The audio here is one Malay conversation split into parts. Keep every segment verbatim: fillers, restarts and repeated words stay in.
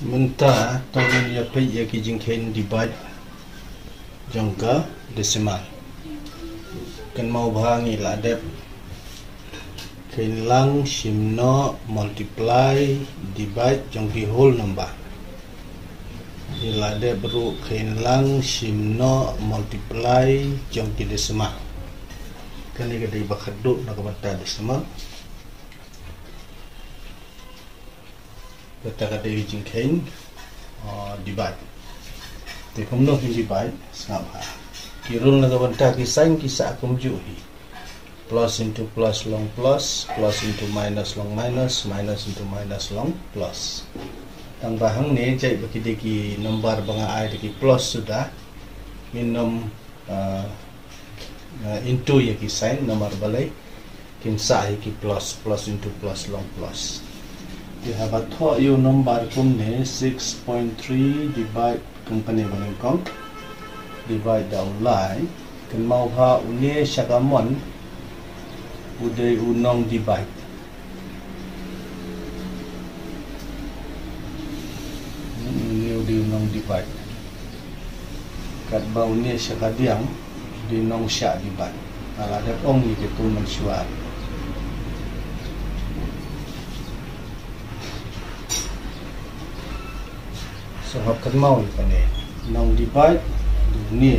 Sementara tolong dia pergi ya kijingkain divide jangka decimal. Kan mau bahangi lah dep kain lang simno multiply divide jangki whole number. Ila dep beru kain lang simno multiply jangki decimal. Kan ini kadai bakaduk nak bata decimal. Kita kadai jingkain uh, divide. Thì không nói cái divide sao hả? Kirun là vấn đề cái sign kisah aku menjuhi. Plus into plus long plus, plus into minus long minus, minus into minus long plus. Tang bahang ni cai bagi deki number banga ai deki plus sudah minum uh, uh, into ya ki sign number balai kin sa ya ki plus plus into plus long plus. We have a thought you number kum ne six point three divide company bangin kong divide down line kan mau ha unie syakamon udai unong divide ini udai unong divide kat bau unie syakadiang di nong syak divide kalau ada ong itu mensuar. So hab kan mau ikan ni nong divide ni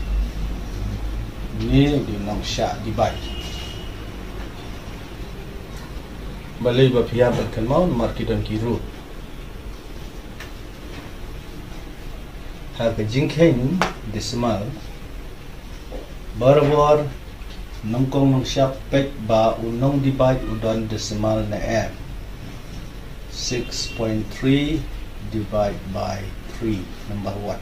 ni di nong syak divide balai bapia kan mau marki dan ki root ha ka jingkain decimal barabar nongkong nong syak pek ba unong divide udon decimal na m six point three divide by three number one.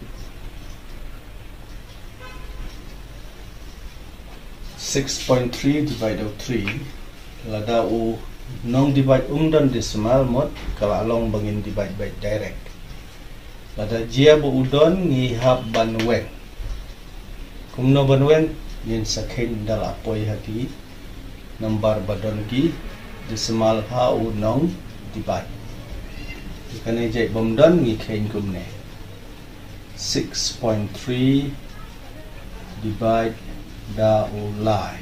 six point three divide by three lada u nong divide ungdan decimal mod kalau along bangin divide by direct lada jia bu udon ngihap banwen kumno banwen yin sakhin dala poi hati number badon ki decimal ha u nong divide kan ejek bomdan ngi kain kumne six point three divide da ulai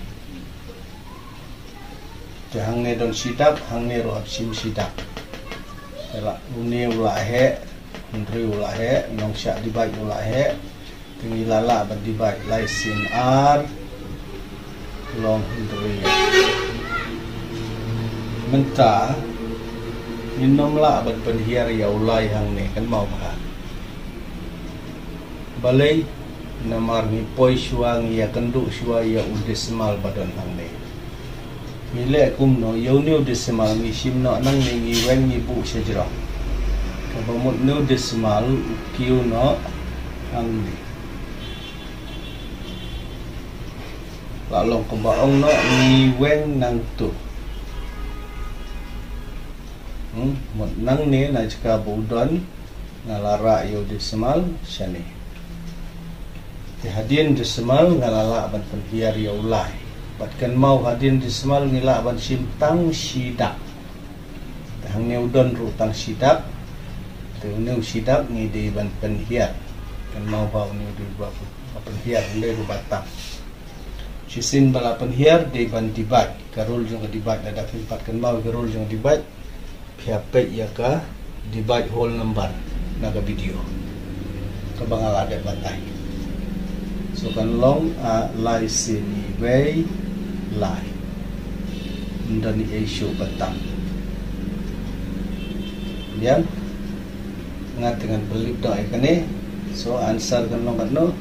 te hangne don sidap hangne ro sim sidap ela une ulai he ndri ulai he nong sya divide ulai he tingi lala ban divide lai sin r long ndri menta Inom lah abad penhiar ya ulai hang ni kan mau bah. Balai namar ni poi suang ya kenduk suai ya udesimal badan hang ni. Mile kum no yau ni udesimal ni sim no nang ni ngi wen ni bu sejero. Kabamut ni udesimal kiu no hang ni. Lalong kebaong no ngi wen nang tu. Hmm, một nang ni na jika budon ngalara yo decimal shani. Ti hadin decimal ngalala ban penhiar yo ulai. Batkan mau hadin decimal ngila ban simtang sidak. Tang ni udon ru tang sidak. Tu ni sidak ni di ban penhiar. Kan mau bau ni di ba penhiar le ru batang. Sisin bala penhiar di ban dibat. Karul jong dibat ada empat kan mau karul jong dibat. Siapa ya ka divide whole number naga video kabangal ada bantai so kan long a lai sini way lai ndani issue batang yan ngat dengan beli doa ikane so answer kan long kan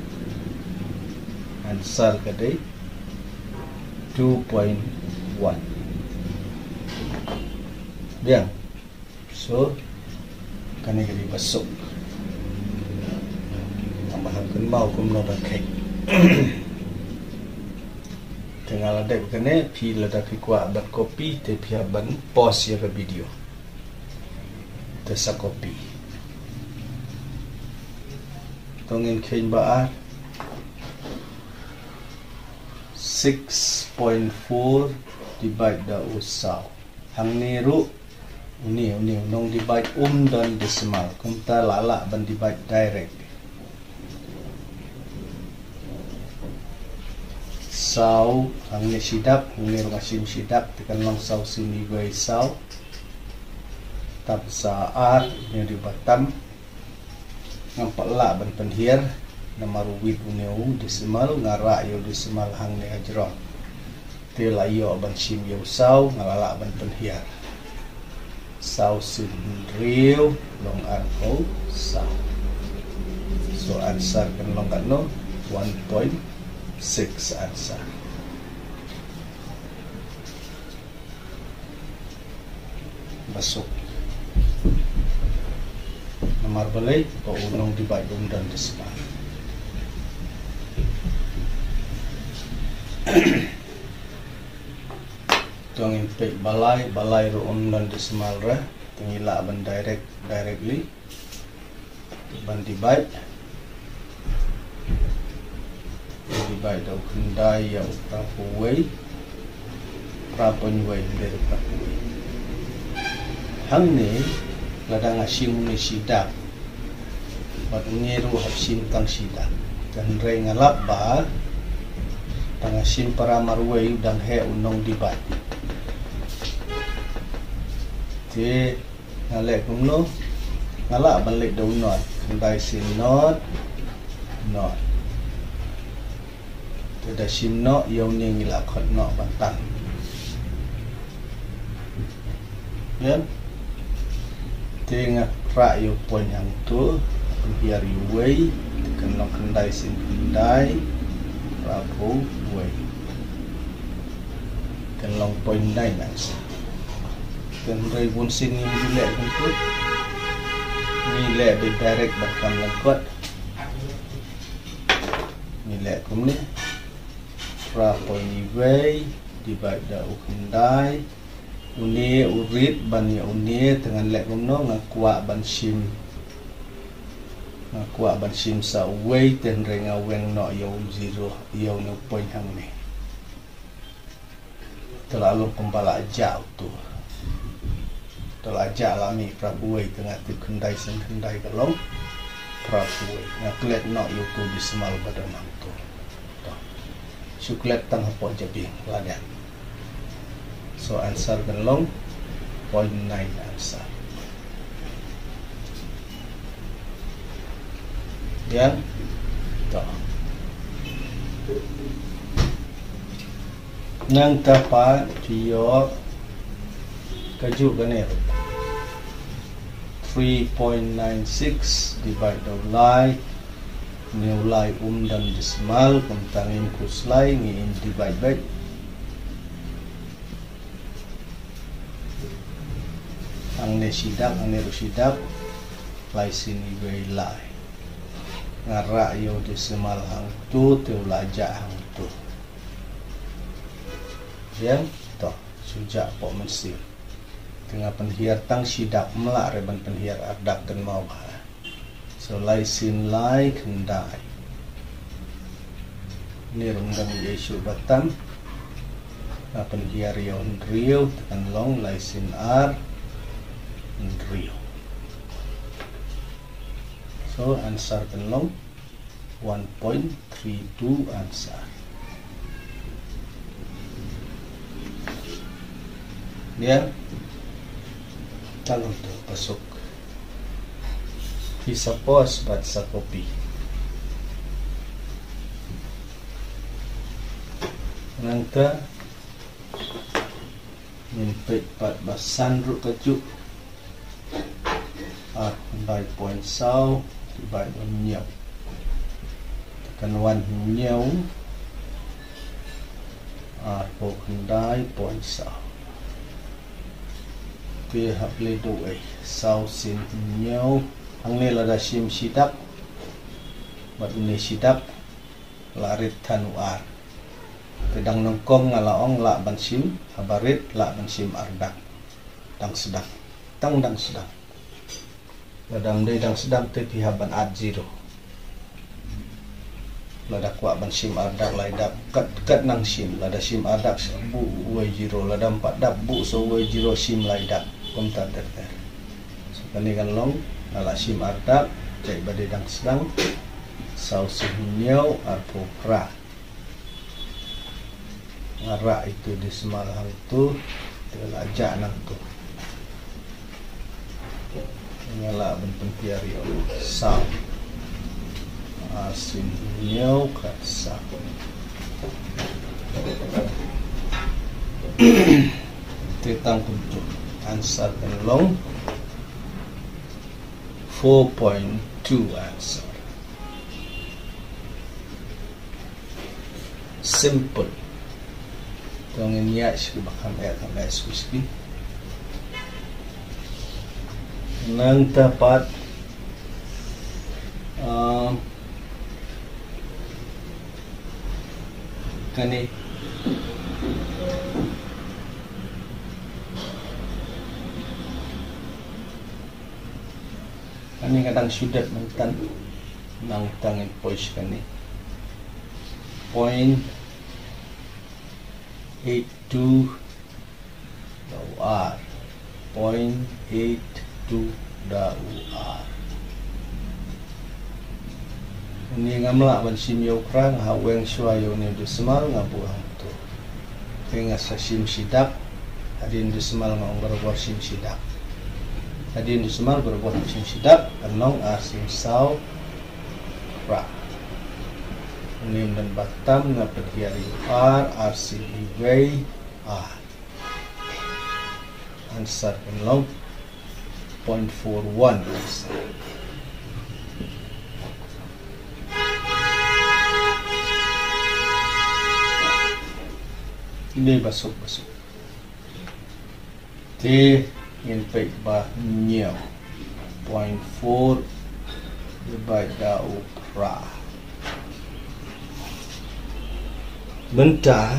answer kadai two point one. Bien, so kani kali basuk, tambahan kenbau kumno dah kek. Tengah ada kene, pi lada kikuat ban kopi, tapi ban pause ya ke video. Tesa kopi. Tongin kain baar six point four divide da usaw. Hang niru uni uni nong divide um dan decimal kumta lala ban divide direct sau ang ni sidap ni masim sidap tekan long sau sini bai sau tap sa ar ni di batam nampak la ban penhiar nama ruwit uneu decimal ngara yo decimal hang ni ajro te la yo ban sim yo sau ngalala ban penhiar sau sin riu long an ko sau so answer kan long kan no one point six answer. Masuk nomor balai o unong divide um dan decimal. Tuang impek balai balai ro um dan decimal ra tengila ban direct directly ban divide divide daw kendai yang prapuway prapuway dari prapuway hang ni ladang asim ni sidak bat ngeru hapsim tang sidak dan re ngalap ba tang asim para marway udang he unong divide te ngalek kumno ngalak balik daw not kendai sin not not ada sim no yang ni ngila khot no bantang ya tengah ra yo point yang tu biar you way kena kendai sin kendai rabu way kena point nai nas kan rei bun sin ni dilek tu ni le be direct bakam lakot ni le kum ni prapoy way divide da ukendai uni urit ban ya uni dengan lek kumno ngakwa ban sim ngakwa ban sim sa way ten renga weng no yo zero yo no point hang ni terlalu kembala aja tu terlalu aja alami prapoy tengah tu kendai sen kendai kalong prapoy ngaklet no yo ku di semal badan tu suklet tang hapo jabi ladan so answer kan long point nine answer ya to nang tapa tiyo kaju ganero three point nine six divide by nilai um dan decimal kuntangin kuslai ngin divide by ang ne sidak ang ne sidak lai sini bai lai ngara yo decimal hang tu tu laja hang tu ya to suja po mesir tengah penhiar tang sidak melak reban penhiar ardak dan mau so lai sin lai kendai ni runggang yesu batam apan hiar yon rio tekan long lai sin ar rio so answer kan long one point three two answer ya kalau tu pasok bisa pos bat sa kopi nangka mimpit pat basan ru kajuk ah by point sau by nyau tekan wan nyau ah po kendai point sau ke haple do ai sau sin nyau ang nila da sim sidak bat ni sidak larit tanuar pedang nongkong ngalaong la ban sim habarit la ban sim ardak dang sedang tang dang sedang ladam de dang sedang te pihaban ad zero lada kwa ban sim ardak lai dap kat kat nang sim lada sim ardak bu way zero lada empat dap bu so way zero sim lai dap konta terter. So kani kan long ala sim ardak cai badedang sedang sau suhunyau arpo pra. Ngara itu di semal hang tu telajak nang tu. Ngala bentuk piario sau asin nyau kat sau. Tentang untuk answer long four point two answer. Simple. Tongin niya siya bakam ayat ang eskuski. Nang tapat uh, kani kani kadang sudah mentan nang tangin pois kani point eight two R point eight two R. Ini ngamla ban sim yo krang haweng suayo ni desimal ngabuang tu. Tenga sa sim sidak adin desimal ngongor bor sim sidak. Adin desimal berbor sim sidak kanong a sim sau ra. Nim dan batam na perhiari R R C way R. Answer kanong zero point four one. Ini basuk-basuk. T in pek ba nyo point four divided dau pra. Benta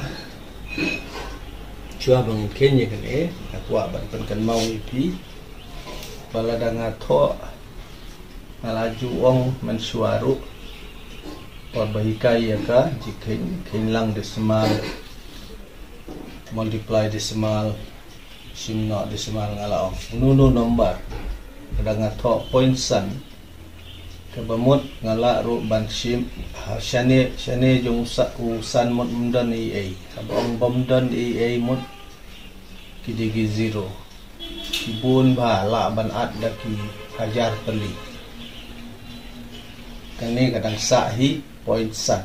cua bang Kenya kan eh aku aban kan mau ipi balada ngato ngalaju ong mensuaru perbahikai ya ka jika kinlang desimal multiply desimal sim not desimal ngala ong nunu nomor kadang ngato point san kebamut ngala ru ban sim syane syane jong sa usan mut mdan i a kabong bomdan i a mut kidigi zero kibun ba la ban at daki hajar peli kani kadang sahi point san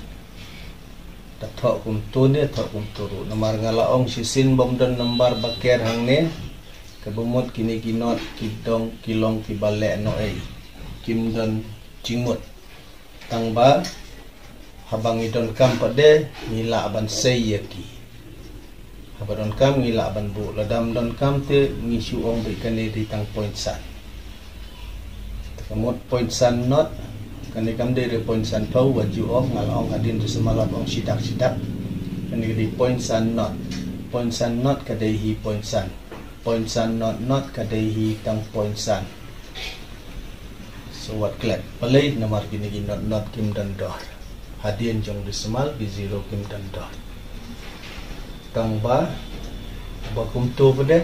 dathok kum tu ne thok kum turu nomor ngalaong sisin bomdan nomor baker hang ne kebumut kini kinot kidong kilong kibale no ai kimdan cingmut tangba habang idon kam pade ngila ban sayaki habadon kam ngila ban bu ladam don kam te ngisu ong be kani di tang point san kemut point san not kani kam de point san pau waju ong ngalong adin semalam ong sidak-sidak kani di point san not point san not kadai hi point san point san not not kadai hi tang point san. So what klep palay nomor gini gini not not kim dan dot hadian jong desimal di zero kim dan dot tang ba bakum tu pada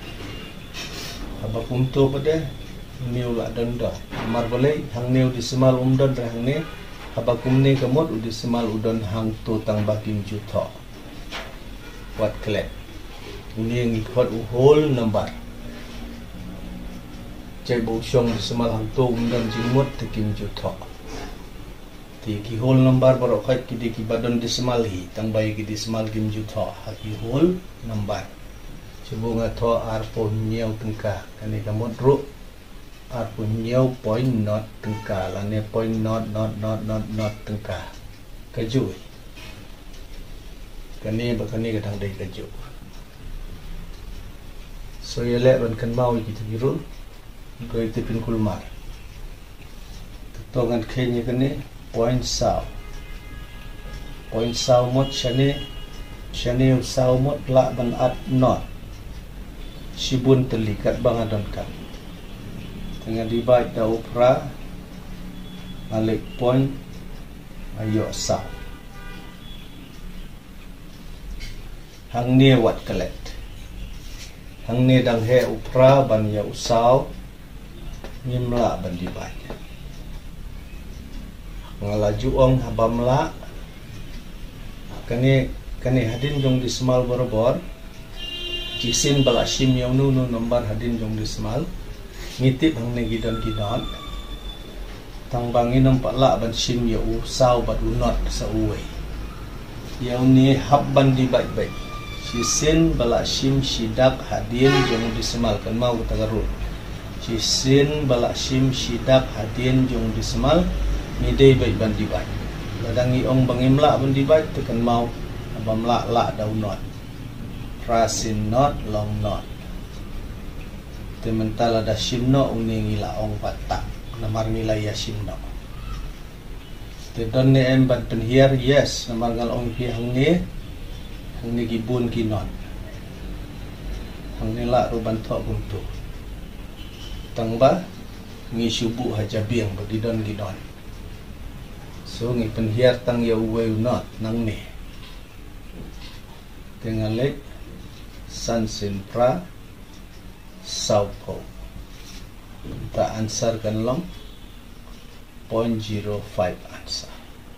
bakum tu pada new la dan dot nomor palay hang new desimal umdon hang ne abakum ne kamot desimal udon hang tu tang bakim juta what klep ini yang ikut whole number cai bu syong desimal hang tu dan jimut tekim juta ti ki whole number baru kait ki ki badon desimal hi tang bai ki desimal kim juta ha ki whole number cibu ngato ar po nyau tengka kani kamot ru ar po nyau point not tengka lane point not not not not not tengka kaju kani bakani kadang dai kaju so yele ban kan mau gitu biru goi tipin kulmar tongan kenya kene point saw point saw mot shane shane saw mot la ban at not sibun telikat bangadon kan tengah divide da upra alik point ayo saw hang ne wat collect hang ne dang he upra ban ya usau ngimla ban dibai ngalaju ong habamla kani kani hadin jong di semal borobor kisin bala shim yaunu nu nombar hadin jong di semal ngitip hang ne gidan gidan tang bangin nampak la ban shim ya usau bat unot sa uwe yauni habban dibai bai sisin bala shim shidak hadin jong di semal kan mau tagarut sisin bala shim shidak hadin jong di semal midai bai ban dibai ladangi ong bangimla ban dibai tekan mau abamla la daunot rasin not long not tementala da shimno uni ngila ong patak namar nilai ya shimno te don ne em ban penhiar yes namar ngal ong pi hang ni hang ni gibun kinon hang ni la ruban tho buntu tangba ngi subu hajabiang badidon gidon so ngi penhiar tang ya uwe not nang ni tengalek sansin pra saupo ta answer kan long zero point zero five answer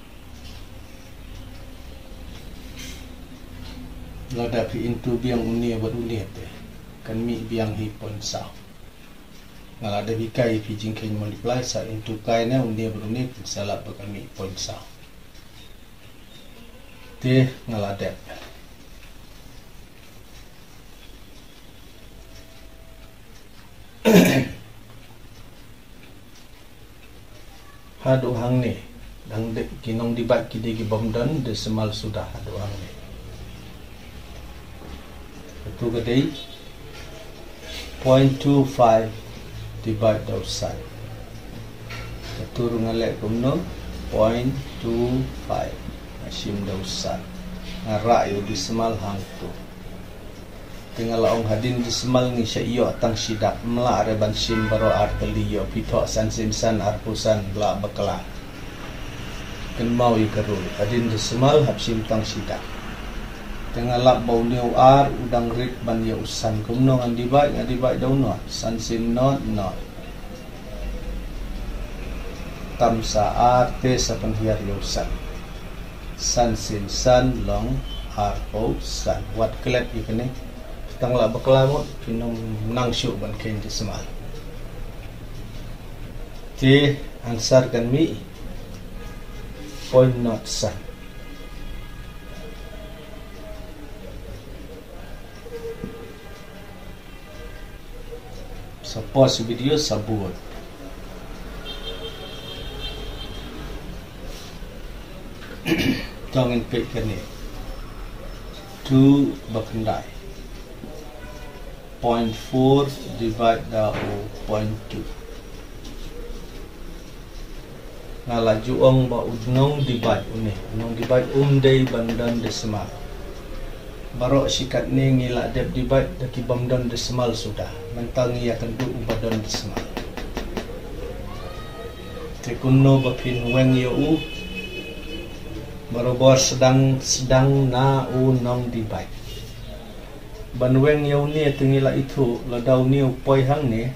lo dapi into biang uni abad uni te kan mi biang hi pon sao ngala da bikai pi jingkin multiply sa into kai na uni abad uni salah ba kan mi pon sao te ngala da hadu hang ni dang de kinong dibat kidi gi bomdan de semal sudah hadu hang ni itu gede zero point two five divide outside itu rungalek kumno zero point two five asim dausan ngara yo di semal hang tu tinggal ong hadin di semal ni syaio tang sidak mela reban sim baro artelio pito san sim san arpusan la bakla ken mau ikarul hadin di semal hab sim tang sidak tinggal lak bau new ar udang rit ban ya usan kumno ngan dibai ngadi bai daun no san sim not not tam sa arte sa penhiar ya usan san sim san long arpo san wat klep ikene tang la bakla mo pinong nang syu ban ken di semal ti answer kan mi point not san sa pause video sabut jangan pek kene two bakandai zero point four divide the zero point two ngalaju ong ba udnong divide une nong divide umdai bandan desimal barok sikat ni ngila dep divide daki bandan desimal sudah mentang ia tentu ubadan desimal tekunno bapin weng yo u barobor sedang sedang na u nong divide banweng yaw ni tingila itu ladaw niyo poy hang ni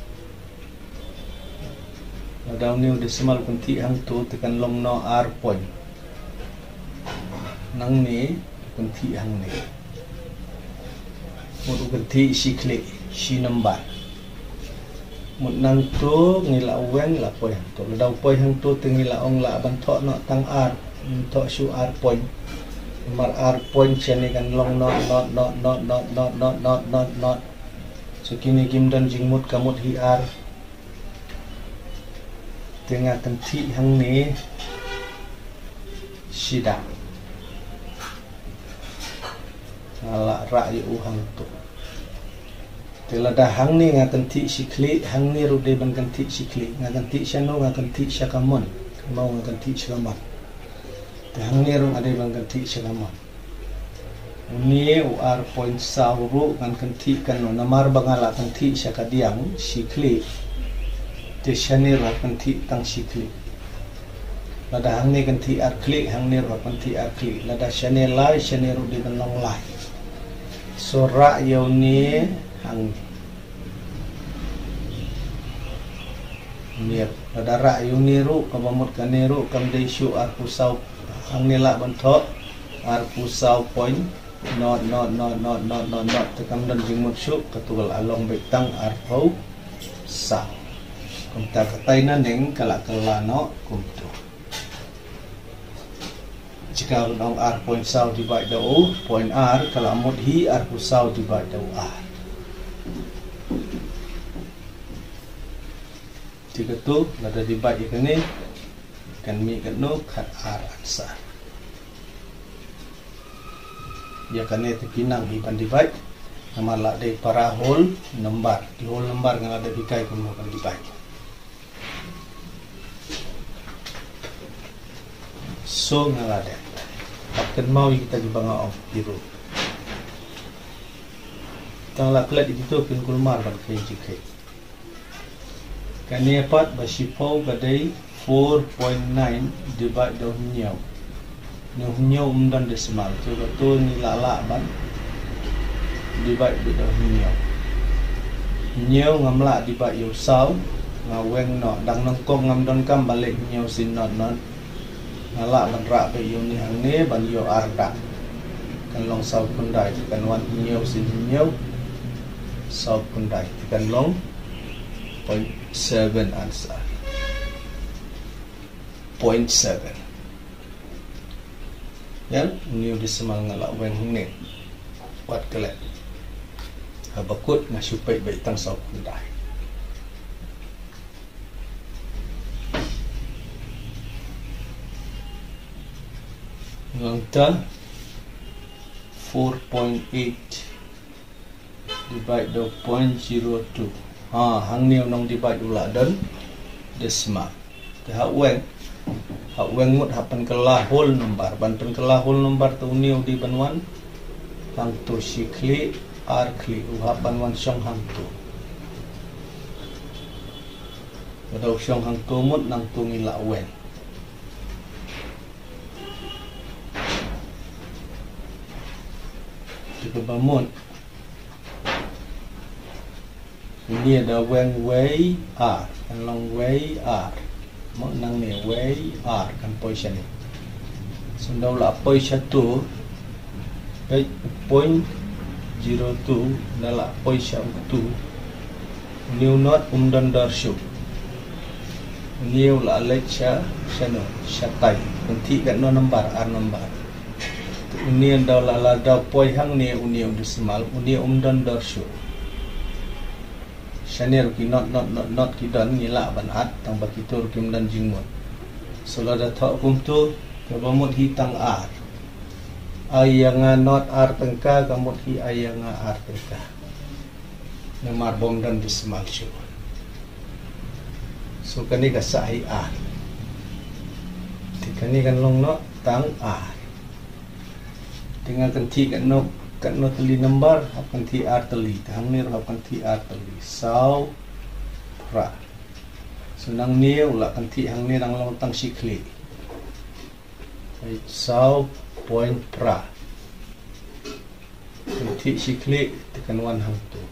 ladaw niyo desimal kunti hang tu tekan long no r point nang ni kunti hang ni mut kunti si klik si number mut nang tu ngila weng la poy hang tu ladaw poy hang tu tingila ong la ban tho no tang r tho su r point mar r point chene kan long not not not not not not not not not not so kini gimdan jingmut kamut hi r tengah tenti hang ni sida ala ra yu hang tu telada hang ni nga tenti sikli hang ni rude ban kanti sikli nga kanti syano nga kanti syakamon mau nga kanti syakamon hang ni rong ada bang kanti syakamon uni r point sauru kan kanti kan namar bangala kanti syakadiang sikli te shani ra kanti tang sikli lada hang ni kanti ar klik hang ni ra kanti ar klik lada shani lai shani rude ban long lai so ra yaw ni hang niat pada yu niru kamamut kaniru kam desu ar pusau hang nila bentok ar pusau point not not not not not not not tekam dan jingmut syuk ketul along betang ar pau sa kumta katai naneng kalak kelano kumtu jika unang r point sau divide the o point r kalau mut hi r pusau divide the r jika tu ada divide ikan ni kan mi kan no kat r ansar ya kan ni terpinang iban divide nama lah dari para whole number di whole number yang ada di kai kamu akan divide so ngalada akan mau kita jibanga of biru tang la klat itu pin kulmar ban kai jikai kan ni pat basipau gadai four point nine divide down nyau nyau umdan decimal tu betul ni lala ban divide down nyau nyau ngamla divide yu sau ngaweng no dang nongkong ngam don kam balik nyau sin not not ngala ban ra be yu ni hang ne ban yu arda kan long sau kundai kan wan nyau sin nyau sau kundai kan long point seven answer point seven yan new decimal ngala weng ne wat kelet habakut ngasupai baik tang sau kundai ngangta four point eight divide the point zero two ha hang niu nong divide ula dan decimal te ha weng ha weng mut hapan kelah whole number ban pen kelah whole number tu niu di banwan hang tu sikli ar kli u hapan wan song hang tu badau song hang tu mut nang tu ngila weng juga bangun ini ada weng way r kan long way r mak nang ni way r kan position ni sundau la position tu baik point zero two nala position tu new not umdan darshu new la lecture channel shatai nanti kan no number r number unian daula la da poi hang ne unian decimal unian umdan darshu channel ki not not not not ki dan ngila ban at tang bakitur kim dan jingmon sula da tha kum tu kabamut hitang ar ayanga not ar tengka kamut hi ayanga ar tengka namar bom dan decimal shu so kani ka sai ar tikani kan long no tang ar tinggal kanti kan no kan no teli number akan ti ar teli hang ni akan ti ar teli sau pra sunang ni ula kanti hang ni nang long tang sikli sau point pra kanti sikli tekan wan hang tu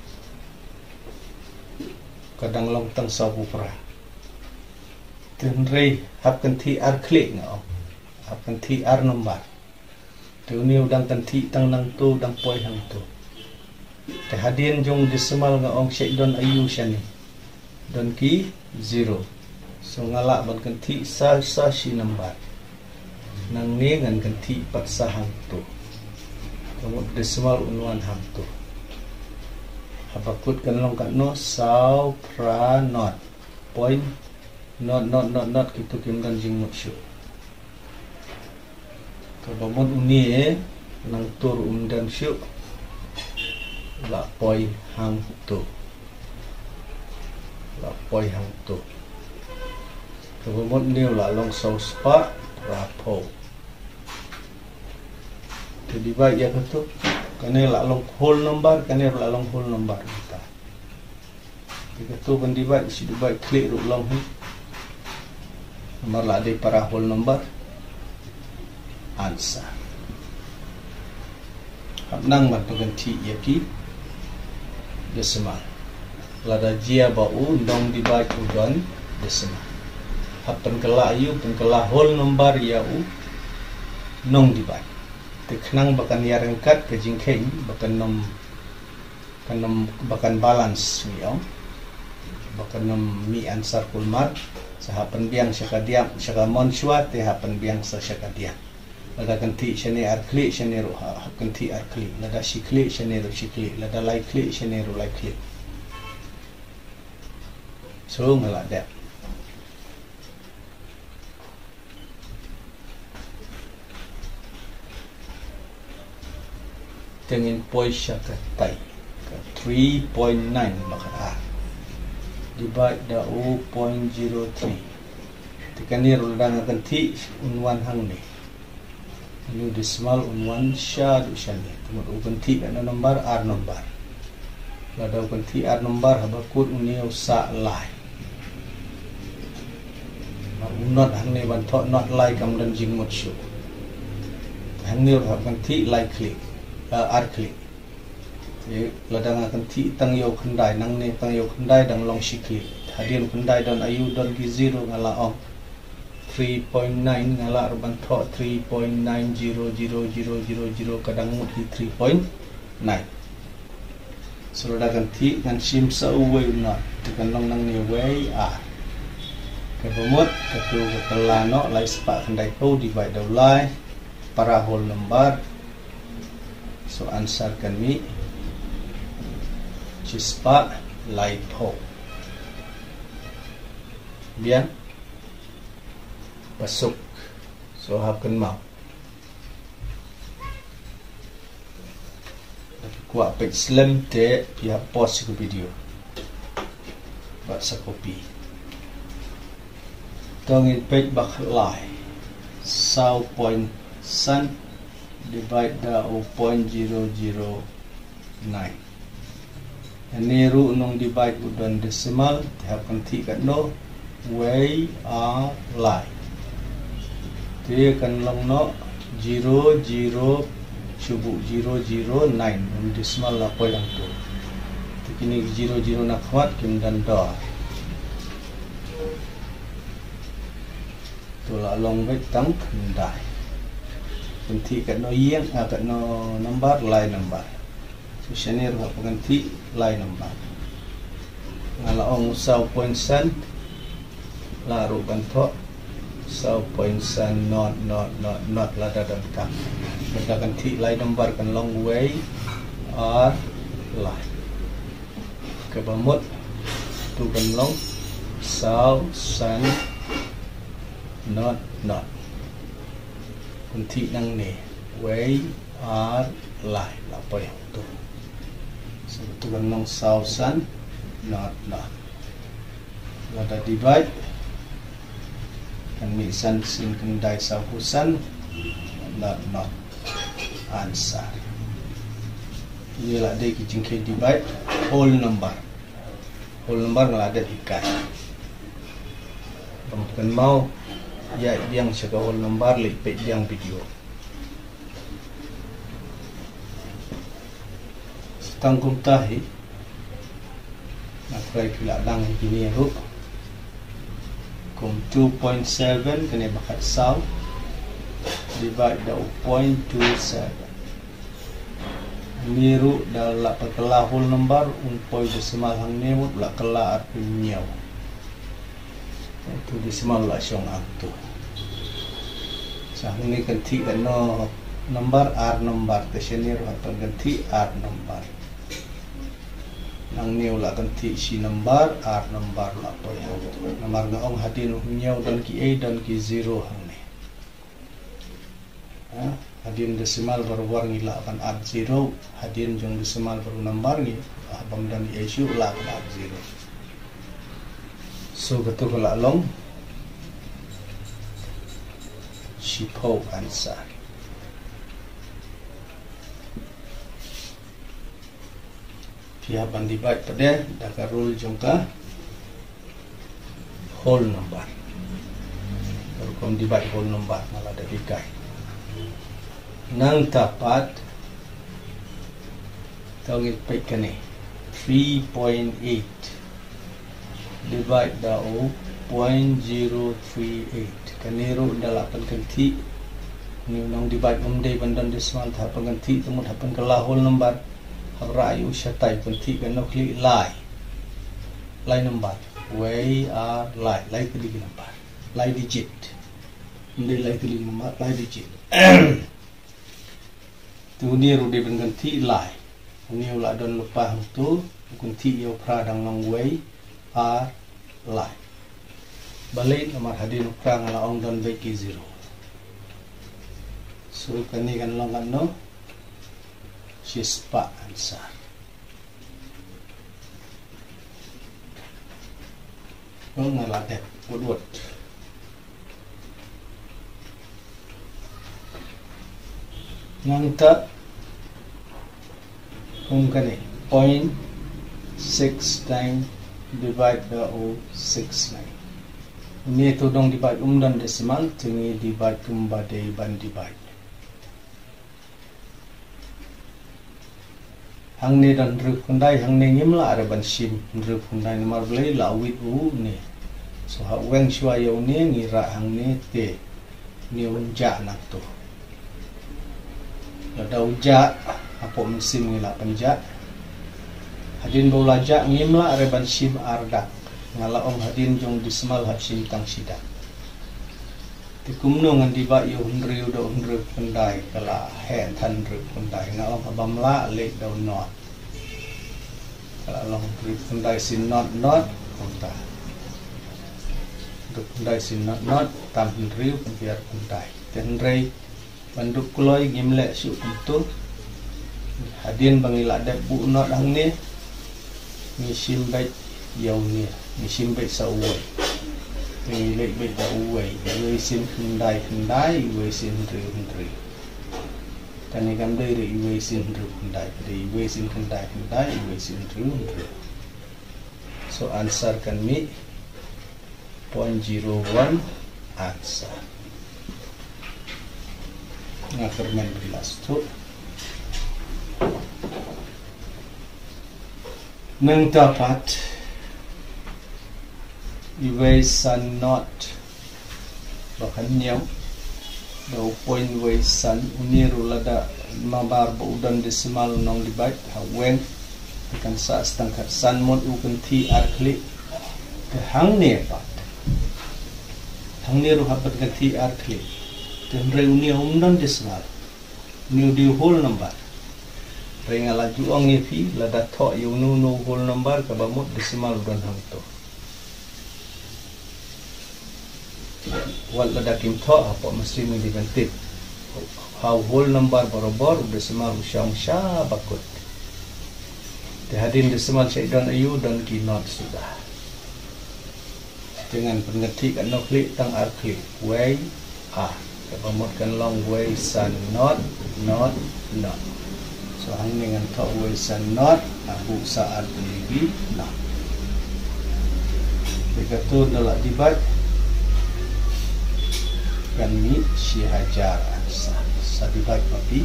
kadang long tang sau pra tenrei hap kanti ar klik ngau hap kanti ar number tu ni udang tanti tang nang tu dang poi hang tu te hadien jong decimal nga ong syai don ayu syani don ki zero so ngala ban kanti sa sa si number nang ni ngan kanti pat sa hang tu kamut decimal unwan hang tu habakut kan long kan no sau pra not point not not not not kitu kim dan jing mut syu kabamut uni eh nang tur umdan syuk la poi hang tu la poi hang tu kabamut ni la long sau spa rapo jadi baik ya tu kane la long whole number kane la long whole number kita jika tu kan divide si divide klik ru long hi nomor la de para whole number answer hab nang man paganti yaki decimal. Lada jia bau nong divide udon decimal. Happen kala ayu pengkala whole number ya u nong divide. Teknang bakan yarengkat ke jingkeng bakan nom kanam bakan balance miao. Bakan nom mi ansar kulmar sahapan biang syakadiam syakamon syuat te hapan biang sa syakadiam. Lada kanti syane ar klik syane ro kanti ar klik. Lada shi klik syane ro shi klik. Lada like klik syane ro like klik. So like that. Tengin point syakatai three point nine maka divide the zero point zero three. Tekan ni roda ngakan ti unwan hang ni. Ini decimal unwan sya du sya ni. Tengok ukan ti ana number r number. Lada ukan ti r number habakut uni usa lai. Not hang ni ban thot not lai kam dan jing mot shu. Hang ni ukan ti like klik. R klik. Jadi ladang akan ti tang yo kendai nang ne tang yo kendai dang long shi klik. Hadian kendai dan ayu dan ki zero ngala ong three point nine ngala ban tho three point nine zero zero zero zero zero kadang mut hi three point nine. So ladang ti ngan sim sa uwe na tekan long nang ne way r. Kebomot katu ketelano lai sepak kendai po divide dau lai para whole number. So answer kan mi cispa lai po. Bien. Pasuk. So hakan mau. Kuat page slim te pihak pause ke video. Buat sa copy. Tongin page bak lai. Saw point san divide the zero point zero zero nine. Ini ru nong divide udon decimal tahap kanti kat no way are lie. Dia kan long no zero zero cubu zero zero nine nong decimal la point ang tu. Kini zero zero nak kuat kim dan dor. Tu la long baik tang kendai. Ganti kat no yang ah, kat no number line number. So syane ro ganti line number. Ngala ong saw point san la ro banto saw point san not not not not la da dan ka. Kita ganti line number kan long way or line. Kebamut tu kan long saw san not not. Kunti nang ni way r lai la po yang tu. So tu kan nong thousand not not. Lada divide kan mi san sin kendai sahusan not not answer. Ini lah dia kicing ke divide whole number. Whole number ngelada ikan. Bukan mau ya yang cakap whole number lipet yang video. Setangkum tahi nak try pula dang gini ru. Kum two point seven kena bakat saw divide the zero point two seven. Miru dalam perkelah whole number unpoi decimal hang nemut la kela artinya. Itu decimal lah syong aktu. Sah ini ganti kan no number r number tesenir atau ganti r number. Nang niu lah ganti si number r number lah apa yang nomor ngaong hadin nyau dan ki a dan ki zero hang ni. Ha? Hadin decimal baru war ngila akan r zero, hadin jong decimal baru number ni abang dan i isu lah akan r zero. So ketuk lah long Shipo answer. Pihak bandivide pada dah rule jangka whole number. Kalau kau divide whole number malah ada bikai. Nang tapat tawagin pa kani three point eight divide da o zero point zero three eight kaniro dalapan kanti ni unang divide umday bandan decimal hapan kanti tumut hapan kala whole number habrayu syatai kanti kan kli lie lie number way are lie lie kali number lie digit umday lie kali number lie digit tu ni ru de ganti lie ni ula don lupa tu kunti yo pradang long way are lie balik nomor hadir ukra ngala ong don beki zero so kani kan long kan no sispa answer oh ngala dep udut nangta kung kani point six nine divide the o six nine ini tu dong divide um dan decimal tingi divide kumba de ban divide hang ni dan ruk kundai hang ni ngimla ada ban sim ruk kundai nomor blai la wit u ni so ha weng shwa yo ni ngira hang ni te ni unja nak tu ada uja apa musim ngila penja hadin bolaja ngimla ada ban sim ardak ngala ong hadin jong dismal ha sim tang sida tikumno ngan diba yo hundriu do hundriu pendai kala hen tan ru pendai ngala abamla le do not kala long ru pendai sin not not konta ru pendai sin not not tam hundriu pendiar pendai ten rei banduk kuloi gimle su kuntu hadin bangila de bu not hang ni ni sim baik yau ni ni sim baik sa uai ni lek baik da uai uai sim kendai kendai uai sim ri ri dan ni kan dai ri uai sim ri kendai ri uai sim kendai kendai uai sim ri ri so answer kan mi zero point zero one answer ngakermen belas tu nang dapat iwaisan not bahkan nyam do point iwaisan uniru lada mabar budan decimal nong dibat hawen kan sa stangkat san mod ukun ti arkli ke hang ne pat hang ne ru hapat ke ti arkli ten reuni umdan decimal new di whole number renga laju ong efi lada tho yu nu no whole number ka bamut decimal don hang to wal lada kim tho apa mesti mi diganti how whole number borobar decimal usyang sha bakut te hadin decimal syaidan ayu dan kinot sudah dengan pengerti kan no klik tang ar klik way a ka bamut kan long way san not not not so hang dengan tho way san not abu saat lagi not begitu dalak dibat kan ni si hajar sa sa dibat papi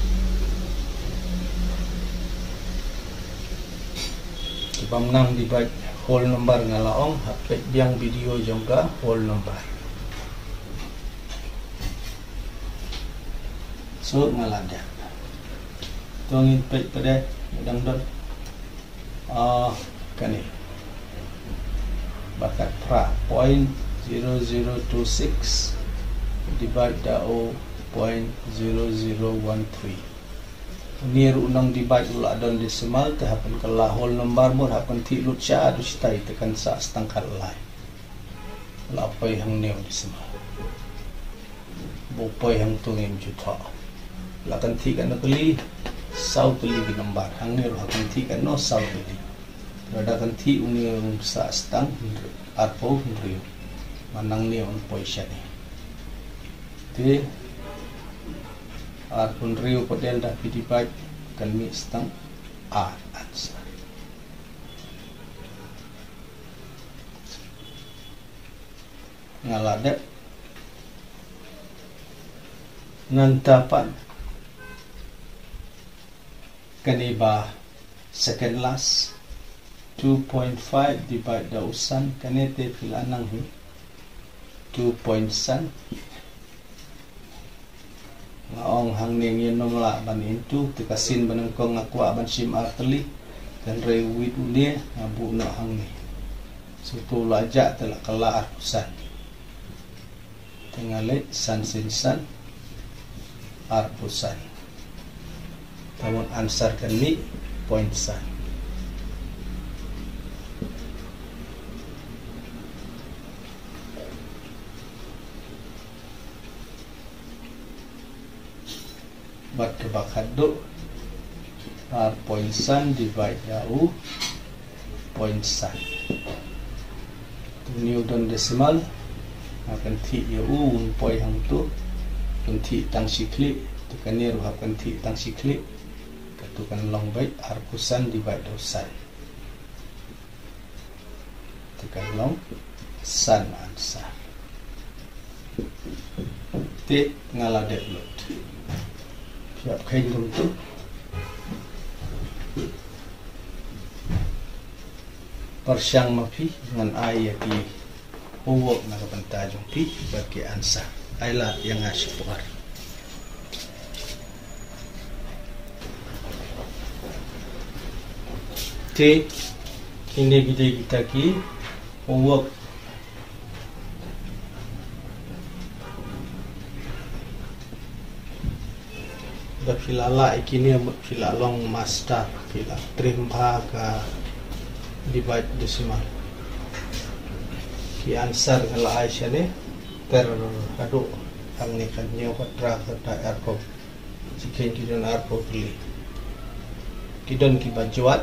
pamnang dibat whole number ngalaong hapet biang video juga whole number so ngalada tongin pet pada dang dot ah kani bakat pra point zero zero two six divide da o point zero zero one three nir unang divide ula don decimal te hapan kala whole number mo hapan ti lut sya adu stai tekan sa stangkal lai la pai hang neu decimal bo pai hang tungim jutha la kan ti kan kali sau kali di number hang neu hapan ti kan no sau kali rada kan ti uni sa stang arpo rio manang neu on pai sya ni te ar pun rio podel dah divide kan mi stang r answer ngalada nantapan kaniba second last two point five divide the usan kanete pilanang hi two point san ngaong hang ning yen nomla ban into tikasin banang kong akwa ban sim arteli dan rewit ulia abu no hang ni sutu laja telah kala arpusan tengale san sin san arpusan tamun ansar kani point san bat kebakado ar point san divide jauh point san new dan decimal akan ti ya u un poi hang tu un ti tang sikli tekan ni ruh akan ti tang sikli katukan long baik ar pusan divide dosan tekan long san ansar ti ngala develop siap kain tu persiang mapi dengan ayat di uwak na kapantajong pi bagi ansa ayla yang ngasih puar te ini gede kita ki uwak bakilala ikini bakilalong master kila trimba ka divide decimal ki ansar ngala Aisyah ne ter adu ang ni kanyo patra kata arko sikin kidon arko kili kidon ki bajuat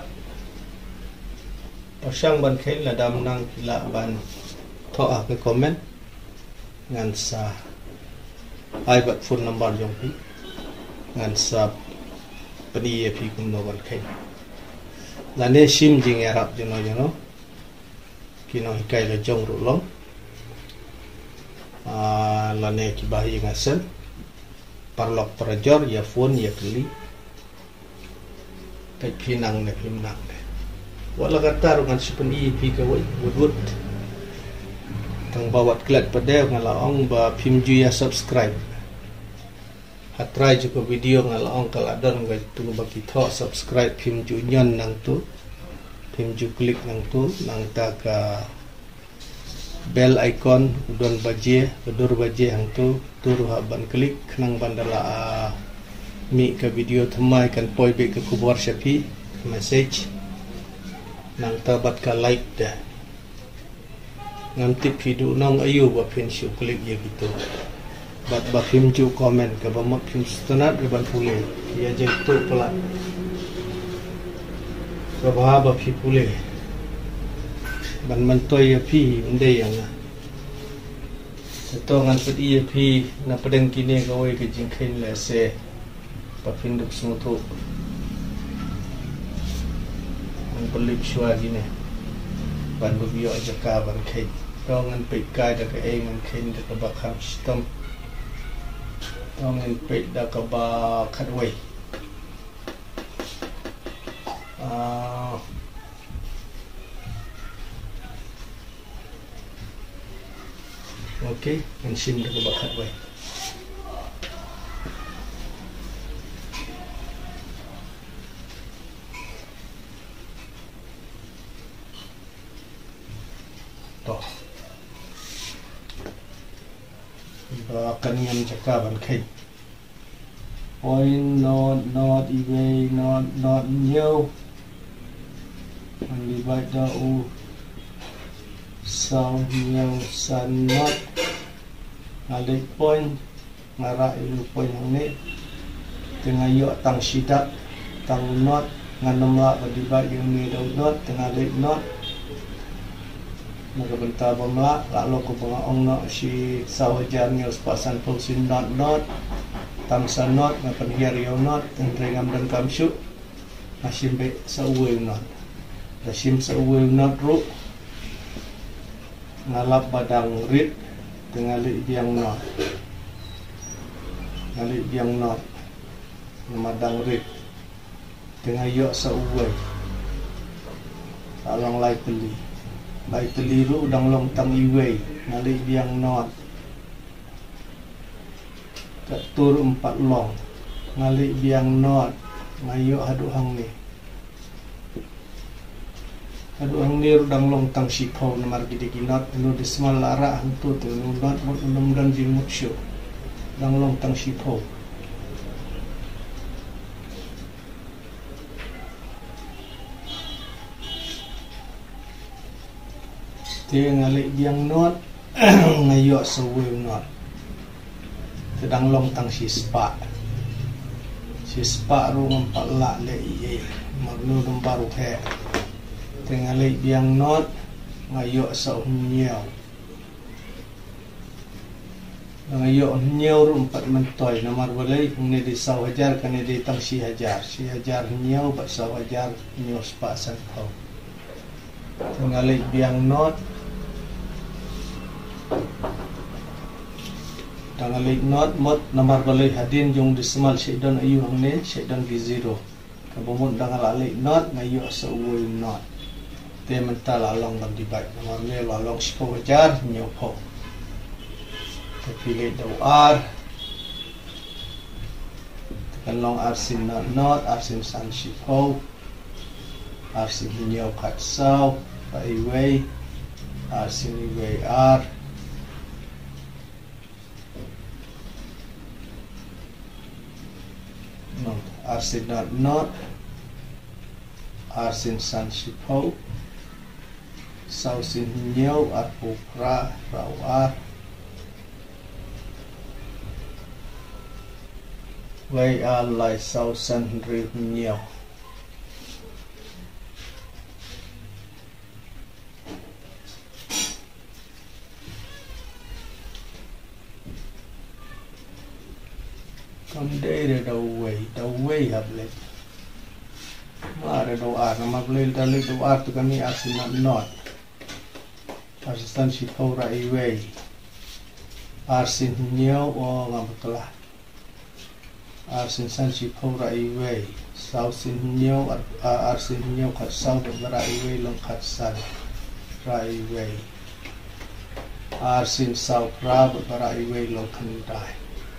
pasyang ban khail la dam nang kila ban tho a ke comment ngan sa ai bat phone number jong pi ngan sa pani pi kum no ban khail lane sim jing arab jono jono kino hikai la jong ru long a lane ki bahi ngasen parlok prajor ya phone ya kli kai pinang ne pinang ne wala kata rungan sipani pi ka wai wudut tang bawat klat pada ngala ong ba pimju ya subscribe hatrai juga video ngala ong kaladon ga tu bagi tho subscribe pimju nyon nang tu pimju klik nang tu nang ta ka bell icon udon baje udur baje hang tu turu ban klik nang bandala uh, mi ka video thamai kan poi be ka kubor shapi message nang tabat ka like dah ngam tip video nang ayu ba pin shu klik ye gitu bat ba pimju comment ka ba mak pim stanat ban pule ya je tu pula Bapak bapak pule, ban mantoy pi undai yang na. Ito ngan peti pi na pedang kini kawai ke jingkain le se, papinduk semutu. Ngan pelip shua gini, ban bebiyo aja ka ban kain. Ito ngan pet kai dah ke eh ngan kain dah ke bakam sistem. Ito ngan pet dah ke bakat wei. Uh, okay, and sim dah bakat wei. Toh, bakan yang cakapan kai. Point not not away not not new. Divide the u sound yang sanat alik point ngara ilu point yang ni tengah yuk tang sidak tang not nganomla berdivide yang ni dau not tengah alik not maka bentar bamla lalu ko pengaong not si sawajan yang sepasan pulsin not not tang san not ngapan hiar yang not tengah dan kamsuk masih baik sauwe not Dasim seuwe not ru ngalap badang rit tengah lik biang not ngalik biang not madang rit tengah yok seuwe Alang lai teli. Lai teli ru dang long tang iwei ngali biang not. Ketur empat long ngali biang not ngayo hadu hang ni. Hadu hang ni ru dang long tang sipau namar gidi ginot nu dismal lara hantu tu nu not mut unum dan jimut syo. Dang long tang sipau. Dia ngalik biang not ngayo sewil not. Sedang long tang sispa. Sispa ru empat la le iye magnu dum baru he. Ngalik biang not ngayo sau nyau. Ngayo nyau ru empat mentoy nomor boleh ni di sau hajar kan di tang si hajar. Si hajar nyau ba sau hajar nyau spa san kau. Ngalik biang not Tangalik not mot namar balai hadin jong dismal syaidan ayu hangne syaidan gi zero. Kabumut dangal alik not ngayu asa uwe not. Te mental along bang dibai namar le lalong sipo wajar nyopo. Te pilih dau ar. Tekan long arsin not not arsin san sipo. Arsin nyo kat sau pa iwei. Arsin iwei ar. No, arsin not not arsin san sipo sau sin nyau ar pupra rau ar wei ar lai sau san ri nyau Còn đây là đầu quầy, đầu quầy hợp lệ. Mà là đầu art, mà lên ta lên đầu art tu kami asin not not. Arsin si pau ra iway. Arsin nhiều o ngam betul lah. Arsin san si pau ra iway. Sau sin nhiều arsin nhiều kat sau ra iway long kat san ra iway. Arsin sau pra ra iway long kandai.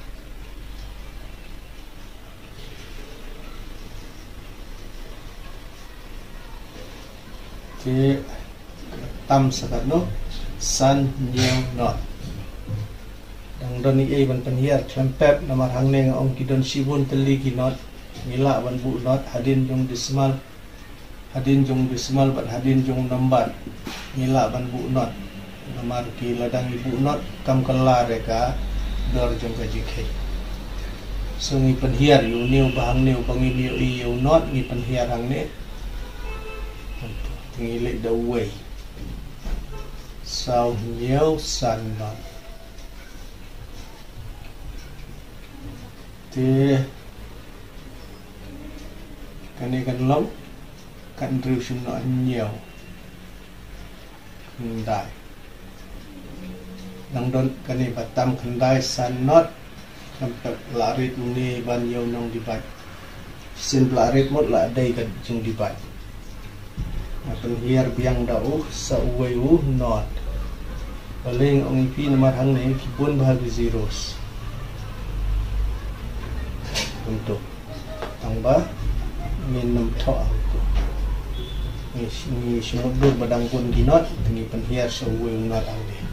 Thì tâm sakat no san nhiều not dang don ni ai ban pan hiar klempep namar hang ne ong kidon sibun teli ki not mila ban bu not hadin jong dismal hadin jong dismal ban hadin jong namban mila ban bu not namar ki ladang ibu not kam kala reka dor jong ka jikhe so ngi pan hiar yu new bahang new bangi liu yu not ngi pan hiar hang ne ngilik the way sau nhiều san not thì cái này cần lắm cần rưu chúng nó nhiều đại nang don cái này bắt tam kendai san not sampai larit ini ban nhiều nong dibat sin larit một là đây cần chung dibat Akan hiar biang dau sa uweu not. Paling ang ipi namar hang ne kibun bahagi zeros. Untuk tangba minum tho. Ni ni sumudur badang pun ginot tengi penhiar sa uweu not ang ne.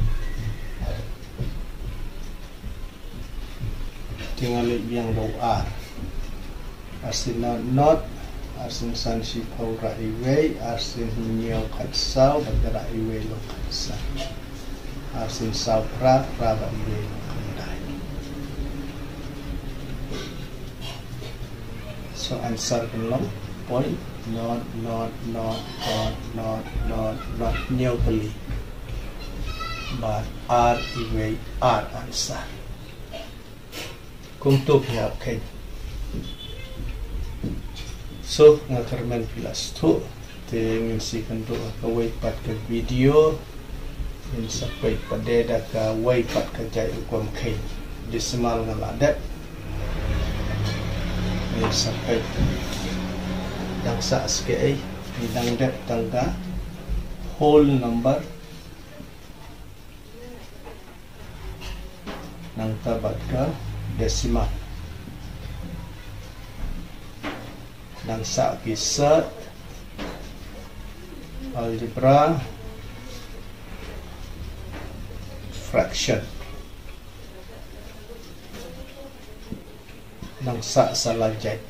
Tinggal biang dau ar. Asin not Arsin san si pau ra iwei, arsin nyau kat sau, bagara iwei lo kat san. Arsin sau pra, pra ba iwei lo kandai. So answer kan long point, not, not, not, not, not, not, not, nyau peli. But R iwei, R answer. Kung tu pihak kay. So, nga karman pilas to. Tingin si kanto kaway pat ka video. In sa kway padeda ka way pat ka jay ukwam kay. Decimal nga ladat. In sa kway yang sa aske ay. Idang dep tangka whole number nang tabat ka decimal. Nang sa kisat algebra fraction. Nang sa salajat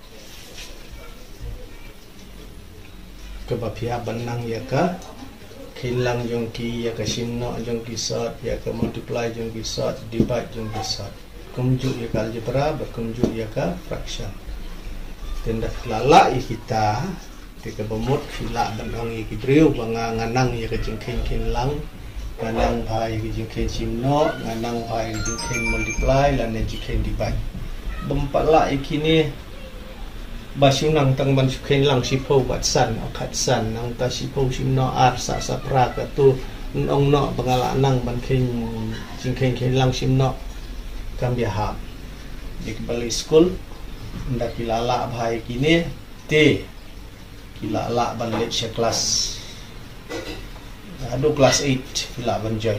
kebapiaban nang ya ka kilang yung ki ya ka simno yung kisat ya ka multiply yung kisat divide yung kisat kumju ya ka algebra berkumju ya ka fraction. Tindak lala kita tika bemut sila banong iki briu banga nganang ya ka jengkin kinlang nganang bai ka jengkin simno nganang bai jengkin multiply lan jengkin divide bempala iki ni basyung nang tang ban jengkin lang sipo batsan akatsan nang ta sipo simno ar sa sa pra ka tu nong no bangala nang ban kin jengkin kin lang simno kam biha di bali school ndak kilala bai kini te kilala ban lecture class ado class eight kila ban joy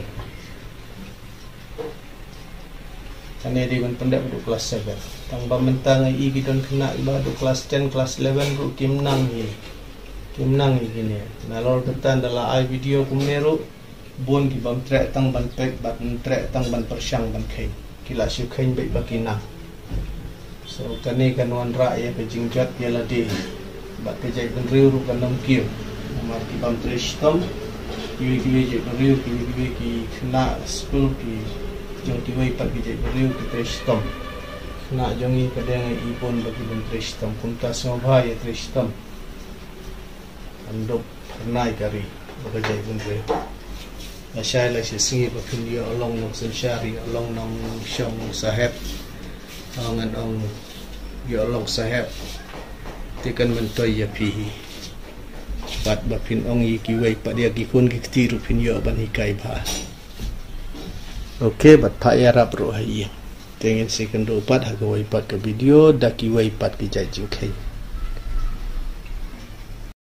kane di ban pendek ado class seven tang bamentang i gidon kena ado class ten class eleven ru kim nang ni kim nang ni gini nalor ketan dalam ai video kumneru bon ki bam trek tang ban pek bat trek tang ban persyang ban khain kila syu khain bai bakina so kane kanwan ra ya kejingjat ya ladi bat kejai kan riu ru kan nam kiu amar ki bam tristom ki ki je riu ki ki ki kena school ki jong ki wei pat ki je riu ki tristom kena jong i kadang i pon bagi bam tristom kunta semua bhai tristom andop pernai kari bagajai kan riu asai la si singi bakin dia along nok sensyari along nong syong sahab angan ong ya along sahab tekan mentoy ya pihi bat bapin ong yi kiwai pa dia gikun ki tiru pin yo ban hikai ba oke bat pa ya rap ro hai tengin second opat ha go pat ke video da kiwai pat ki jai jing kai